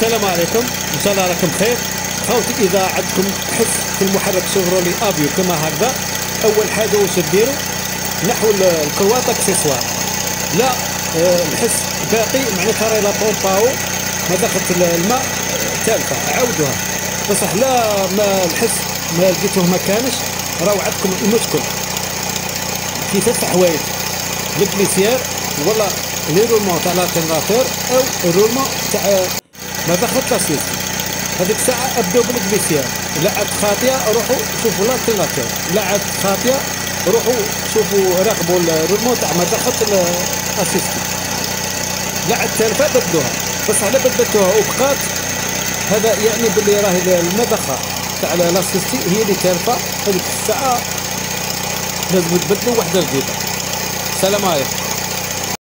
السلام عليكم، ان شاء الله راكم بخير. خوتي اذا عندكم حس في المحرك شيفرولي افيو كما هكذا، اول حاجه واش ديروا؟ نحو الكروات اكسسوار. لا الحس باقي معناتها راهي لا بومباو ما دخلت الماء تالفه، عاودوها. بصح لا ما الحس ما لقيتوه ما كانش، راهو عندكم المشكل في ثلاث حوايج: البليسير ولا لي رولمون تاع لاتيراتور او الرولمون تاع ما دخلت لاسيست. هذيك الساعه ابداو بالبليسير. لا عاد خاطيه روحوا شوفوا لاتيراتور، لا عاد خاطيه روحوا شوفوا راقبوا الرولمون تاع ما دخلت الاسيست. لا عاد تالفه بدلوها. بس على بدلتوها وبقات، هذا يعني باللي راهي المضخه تاع لاسيستي هي اللي تالفه. هذيك الساعه لازم تبدلوا وحده جديده. السلام عليكم.